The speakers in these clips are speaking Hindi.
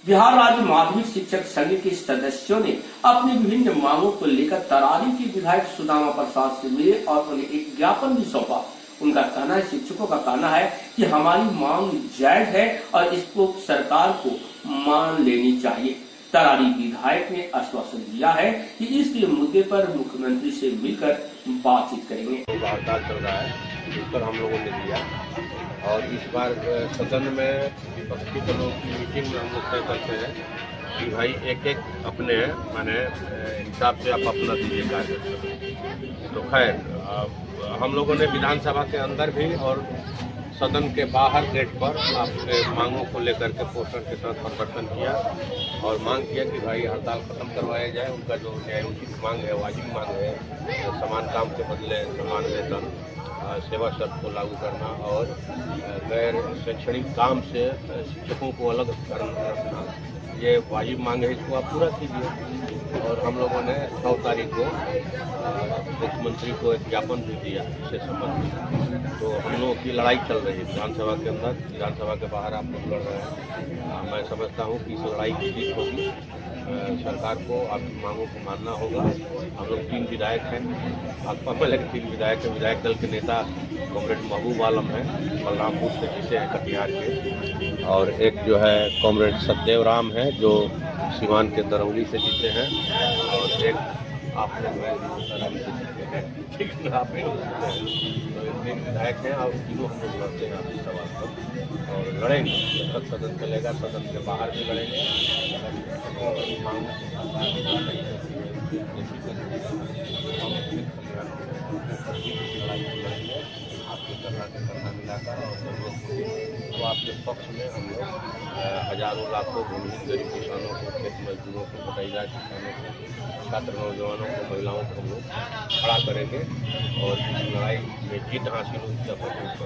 बिहार राज्य माध्यमिक शिक्षक संघ के सदस्यों ने अपनी विभिन्न मांगों को लेकर तरारी के विधायक सुदामा प्रसाद से मिले और उन्हें एक ज्ञापन भी सौंपा। उनका कहना है, शिक्षकों का कहना है कि हमारी मांग जायज है और इसको सरकार को मान लेनी चाहिए। तरारी विधायक ने आश्वासन दिया है कि इस मुद्दे पर मुख्यमंत्री से मिलकर बातचीत करेंगे। हड़ताल चल रहा है, जिस पर हम लोगों ने दिया और इस बार सदन में विपक्षी दलों की मीटिंग में हम लोग तय करते हैं कि भाई एक एक अपने माने हिसाब से आप अपना दीजिए कार्य। तो खैर हम लोगों ने विधानसभा के अंदर भी और सदन के बाहर गेट पर आपके मांगों को लेकर के पोस्टर के साथ प्रदर्शन किया और मांग किया कि भाई हड़ताल खत्म करवाया जाए। उनका जो न्यायोचित मांग है, वाजिब मांग है, समान काम के बदले समान वेतन, सेवा शर्त को लागू करना और गैर शैक्षणिक काम से शिक्षकों को अलग रखना, ये वाजिब मांग है, इसको आप पूरा कीजिए। और हम लोगों ने 9 तारीख को मुख्यमंत्री को एक ज्ञापन भी दिया इससे संबंधित। तो हम लोगों की लड़ाई चल रही है विधानसभा के अंदर, विधानसभा के बाहर आप लोग लड़ रहे हैं। मैं समझता हूँ कि इस लड़ाई की जीत होगी। सरकार को आपकी मांगों को मानना होगा। हम लोग 3 विधायक हैं, भाजपा में लगे 3 विधायक हैं। विधायक दल के नेता कॉमरेड महबूब आलम हैं, बलरामपुर से जीते हैं कटिहार के, और एक जो है कॉमरेड सत्यदेव राम है जो सीवान के दरौली से जीते हैं, और एक आप लोग ठीक है ना, आप तो 3 विधायक हैं और तीनों हम लोग लड़ते हैं आपके सवाल पर और लड़ेंगे जब तक सदन चलेगा। सदन के बाहर भी लड़ेंगे आपके करना मिलाकर और तो आपके पक्ष में हम लोग हजारों लाखों भूमिहीन गरीब किसानों को, खेत मजदूरों को, बटाईदार किसानों को, छात्र नौजवानों को, महिलाओं को हम लोग खड़ा करेंगे और इस लड़ाई में जीत हासिल होगी तब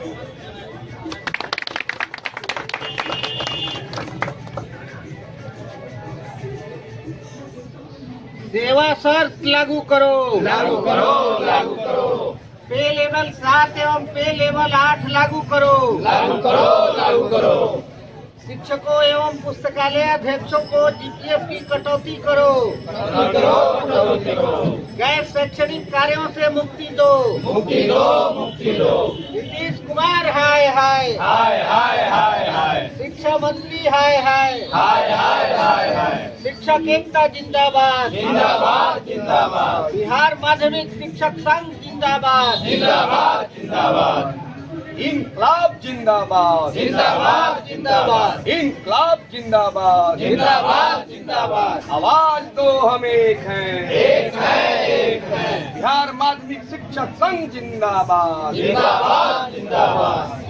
सेवा शर्त लागू करो, लागू करो, लागू करो। पे लेवल 7 एवं पे लेवल 8 लागू करो, लागू करो, लागू करो। शिक्षकों एवं पुस्तकालय अध्यक्षों को जीपीएफ की कटौती करो, कटौती करो। गैर शैक्षणिक कार्यों से मुक्ति दो, मुक्ति दो, मुक्ति दो। नीतीश कुमार हाय हाय, हाय हाय हाय हाय, शिक्षा मंत्री हाय हाय, हाय हाय हाय हाय। शिक्षक एकता जिंदाबाद, जिंदाबाद, जिंदाबाद। बिहार माध्यमिक शिक्षक संघ जिंदाबाद, जिंदाबाद, जिंदाबाद। इनकलाब जिंदाबाद, जिंदाबाद, जिंदाबाद। इनकलाब जिंदाबाद, जिंदाबाद, जिंदाबाद। आवाज दो हम एक हैं, एक है, एक है। बिहार माध्यमिक शिक्षक संघ जिंदाबाद, जिंदाबाद, जिंदाबाद।